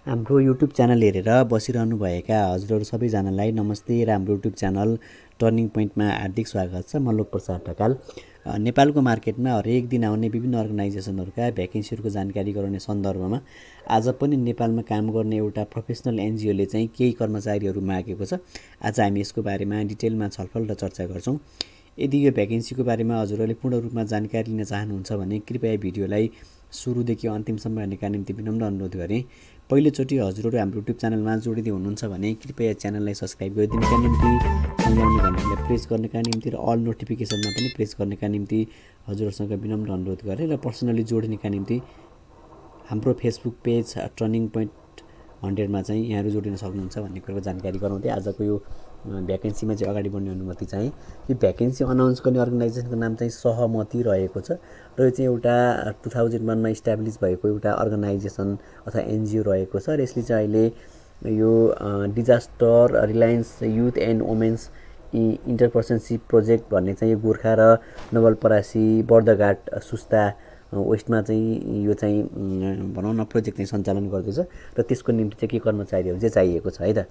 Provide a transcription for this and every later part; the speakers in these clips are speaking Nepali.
हाम्रो युट्युब च्यानल हेरेर बसिरहनुभएका हजुरहरू सबैजनालाई नमस्ते र हाम्रो युट्युब च्यानल टर्निङ पोइन्टमा हार्दिक स्वागत छ। म लोकप्रसाद ढकाल। नेपालको मार्केटमा हरेक दिन आउने विभिन्न अर्गनाइजेसनहरूका भ्याकेन्सीहरूको जानकारी गराउने सन्दर्भमा आज पनि नेपालमा काम गर्ने एउटा प्रोफेसनल एनजिओले चाहिँ केही कर्मचारीहरू मागेको छ। आज हामी यसको बारेमा डिटेलमा छलफल र चर्चा गर्छौँ। यदि यो भ्याकेन्सीको बारेमा हजुरहरूले पूर्ण रूपमा जानकारी लिन चाहनुहुन्छ भने कृपया भिडियोलाई सुरुदेखि अन्तिमसम्म हेर्नका निम्ति विनम्र अनुरोध गरेँ। पहिलोचोटि हजुरहरू हाम्रो युट्युब च्यानलमा जोडिँदै हुनुहुन्छ भने कृपया च्यानललाई सब्सक्राइब गरिदिनका निम्ति, सँगै घन्टीलाई प्रेस गर्नका निम्ति र अल नोटिफिकेसनमा पनि प्रेस गर्नका निम्ति हजुरहरूसँग विनम्र अनुरोध गरेँ। र पर्सनली जोडिनका निम्ति हाम्रो फेसबुक पेज टर्निङ पोइन्ट 100मा चाहिँ यहाँहरू जोडिन सक्नुहुन्छ भन्ने कुराको जानकारी गराउँदै आजको यो भ्याकेन्सीमा चाहिँ अगाडि बढ्ने अनुमति चाहिँ यो भ्याकेन्सी अनाउन्स गर्ने अर्गनाइजेसनको नाम चाहिँ सहमति रहेको छ र यो चाहिँ एउटा 2001 मा इस्टाब्लिस भएको एउटा अर्गनाइजेसन अथवा एनजिओ रहेको छ र यसले चाहिँ अहिले यो disaster resilience youth and women's entrepreneurship project भन्ने चाहिँ यो गोर्खा र नवलपरासी बर्दघाट सुस्ता वेस्टमा चाहिँ यो चाहिँ भनौँ न प्रोजेक्ट चाहिँ सञ्चालन गर्दैछ र त्यसको निम्ति चाहिँ के कर्मचारीहरू चाहिँ चाहिएको छ है त।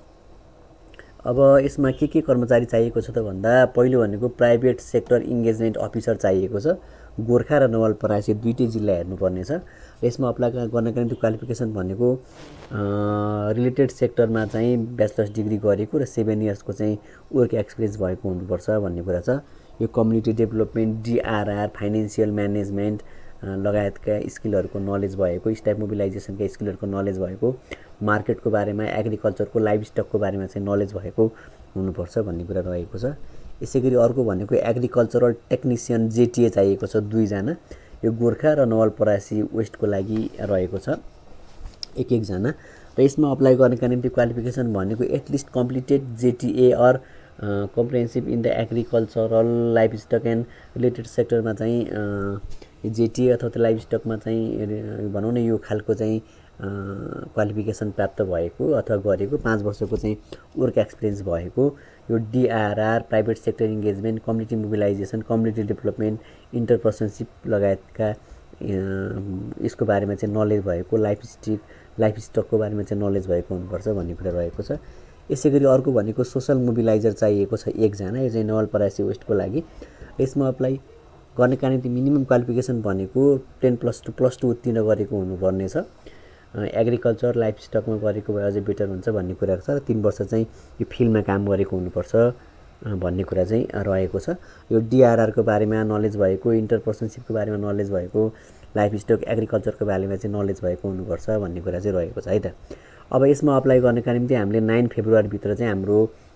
अब यसमा के कर्मचारी चाहिएको छ त भन्दा पहिलो भनेको प्राइभेट सेक्टर इन्गेजमेन्ट अफिसर चाहिएको छ। गोर्खा र नवलपरासी दुईटै जिल्ला हेर्नुपर्ने छ। यसमा अप्लाई गर्नका निम्ति क्वालिफिकेसन भनेको रिलेटेड सेक्टरमा चाहिँ ब्याचलर्स डिग्री गरेको र 7 इयर्सको चाहिँ वर्क एक्सपिरियन्स भएको हुनुपर्छ भन्ने कुरा छ। यो community development, DRR, financial management लगायतका स्किलहरूको नलेज भएको, स्टाफ मोबिलाइजेसनका स्किलहरूको नलेज भएको, मार्केटको बारेमा, एग्रिकल्चरको, लाइभ स्टकको बारेमा चाहिँ नलेज भएको हुनुपर्छ भन्ने कुरा रहेको छ। यसैगरी अर्को भनेको एग्रिकल्चरल टेक्निसियन जेटिए चाहिएको छ 2 जना। यो गोर्खा र नवलपरासी वेस्टको लागि रहेको छ 1 जना। र यसमा अप्लाई गर्नका निम्ति क्वालिफिकेसन भनेको at least completed JTA or comprehensive in the agricultural livestock and related सेक्टरमा चाहिँ जेटिए अथवा लाइफ स्टकमा चाहिँ भनौँ न यो खालको चाहिँ क्वालिफिकेसन प्राप्त भएको अथवा गरेको 5 वर्षको चाहिँ वर्क एक्सपिरियन्स भएको, यो DRR, private sector engagement, community mobilization, community development, entrepreneurship लगायतका यसको बारेमा चाहिँ नलेज भएको, लाइफ स्टकको बारेमा चाहिँ नलेज भएको हुनुपर्छ भन्ने कुरा रहेको छ। यसैगरी अर्को भनेको सोसल मोबिलाइजर चाहिएको छ 1 जना। यो चाहिँ नवलपरासी वेस्टको लागि। यसमा अप्लाई गर्नका निम्ति मिनिमम क्वालिफिकेसन भनेको 10+2 +2 उत्तीर्ण गरेको हुनुपर्ने छ। एग्रिकल्चर लाइफ स्टकमा गरेको भए अझै बेटर हुन्छ भन्ने कुरा छ र 3 वर्ष चाहिँ यो फिल्डमा काम गरेको हुनुपर्छ भन्ने कुरा चाहिँ रहेको छ। यो डिआरआरको बारेमा नलेज भएको, इन्टरपर्सनसिपको बारेमा नलेज भएको, लाइफ स्टक एग्रिकल्चरको बारेमा चाहिँ नलेज भएको हुनुपर्छ भन्ने कुरा चाहिँ रहेको छ है त। अब यसमा अप्लाई गर्नका निम्ति हामीले 9 फेब्रुअरी भित्र चाहिँ हाम्रो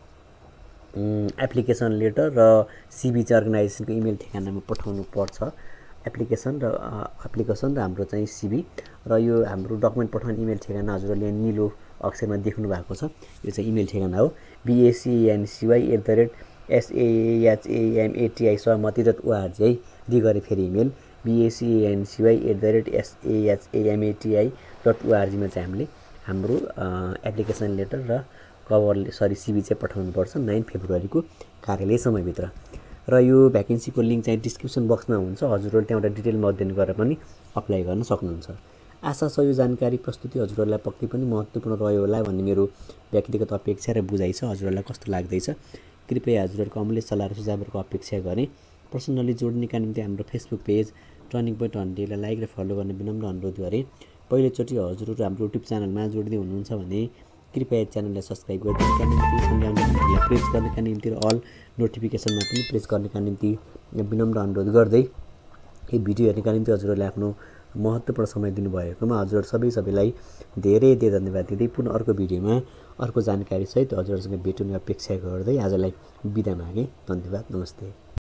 एप्लिकेसन लेटर र सिभी चाहिँ अर्गनाइजेसनको इमेल ठेगानामा पठाउनु पर्छ। एप्लिकेसन र हाम्रो चाहिँ सिभी र यो हाम्रो डकुमेन्ट पठाउने इमेल ठेगाना हजुरहरूले निलो अक्षरमा देख्नु भएको छ। यो चाहिँ इमेल ठेगाना हो bacancy@sahamati.org है। डी गरे फेरि इमेल bacancy@sahamati.org मा चाहिँ हामीले हाम्रो एप्लिकेसन लेटर र सिभी चाहिँ पठाउनुपर्छ 9 फेब्रुअरीको कार्यालय समयभित्र। र यो भ्याकेन्सीको लिङ्क चाहिँ डिस्क्रिप्सन बक्समा हुन्छ। हजुरहरूले त्यहाँबाट डिटेलमा अध्ययन गरेर पनि अप्लाई गर्न सक्नुहुन्छ। आशा छ यो जानकारी प्रस्तुति हजुरहरूलाई पक्कै पनि महत्त्वपूर्ण रह्यो होला भन्ने मेरो व्यक्तिगत अपेक्षा र बुझाइ छ। हजुरहरूलाई कस्तो लाग्दैछ कृपया हजुरहरूको अमूल्य सल्लाह र सुझावहरूको अपेक्षा गरेँ। पर्सनली जोड्नका निम्ति हाम्रो फेसबुक पेज टर्निङ पोइन्ट 100लाई लाइक र फलो गर्ने विनम्र अनुरोध गरेँ। पहिलोचोटि हजुरहरू हाम्रो युट्युब च्यानलमा जोडिँदै हुनुहुन्छ भने कृपया च्यानललाई सब्सक्राइब गरिदिनका निम्ति, सँगै घन्टीलाई प्रेस गर्नका निम्ति र अल नोटिफिकेसनमा पनि प्रेस गर्नका निम्ति विनम्र अनुरोध गर्दै यो भिडियो हेर्नका निम्ति हजुरहरूले आफ्नो महत्त्वपूर्ण समय दिनुभएकोमा हजुरहरू सबैलाई धेरै धन्यवाद दिँदै पुनः अर्को भिडियोमा अर्को जानकारी सहित हजुरहरूसँग भेट्ने अपेक्षा गर्दै आजलाई बिदा मागेँ। धन्यवाद, नमस्ते।